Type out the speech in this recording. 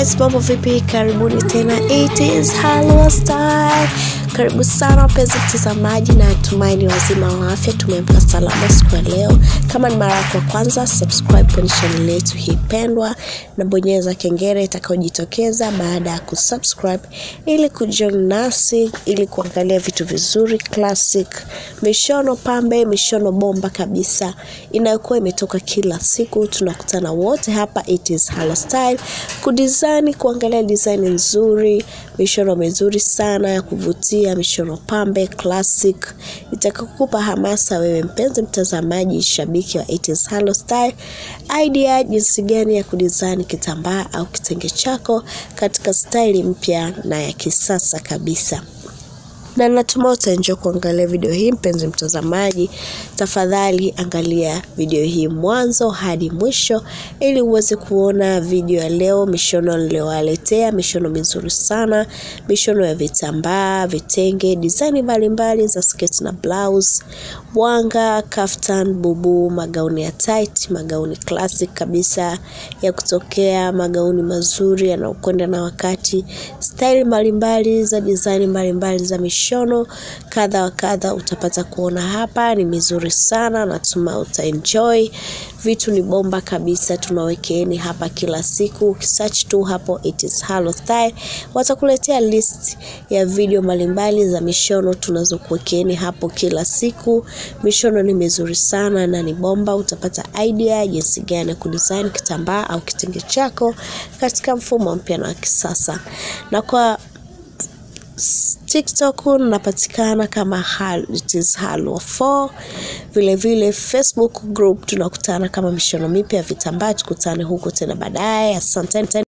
guys, mambo vipi? Karibuni tena, it is Halo Style. Karibu sana wapenzi mtazamaji, na natumaini wazima wa afya. Tumeamka salama siku ya leo. Kama ni mara yako ya kwanza, subscribe kwenye channel yetu hii pendwa na bonyeza kengele itakayojitokeza baada ya kusubscribe ili kujoin nasi, ili kuangalia vitu vizuri classic, mishono pambe, mishono bomba kabisa inayokuwa imetoka kila siku. Tunakutana wote hapa, it is Halo Style, kudizaini, kuangalia design nzuri, mishono mizuri sana ya kuvutia, mishono pambe classic itakakupa hamasa wewe mpenzi mtazamaji, shabiki wa it is Halo Style, idea jinsi gani ya kudizaini kitambaa au kitenge chako katika style mpya na ya kisasa kabisa. Na natumai utaenjoy kuangalia video hii mpenzi mtazamaji. Tafadhali angalia video hii mwanzo hadi mwisho ili uweze kuona video ya leo, mishono niliyowaletea, mishono mizuri sana, mishono ya vitambaa, vitenge, design mbalimbali za skirt na blouse, bwanga, kaftan, bubu, magauni ya tight, magauni classic kabisa ya kutokea, magauni mazuri yanayokwenda na wakati, style mbalimbali za design mbalimbali za mishono kadha wa kadha utapata kuona hapa. Ni mizuri sana, natumai utaenjoy. Vitu ni bomba kabisa, tunawekeeni hapa kila siku. Ukisearch tu hapo it is Halo Style, watakuletea list ya video mbalimbali za mishono tunazokuwekeeni hapo kila siku. Mishono ni mizuri sana na ni bomba. Utapata idea jinsi gani ya kudesign kitambaa au kitenge chako katika mfumo mpya na kisasa. Na kwa TikTok napatikana kama it is Halo 4. Vile vile Facebook group tunakutana kama mishono mipya vitambaa. Tukutane huko tena baadaye. Asante.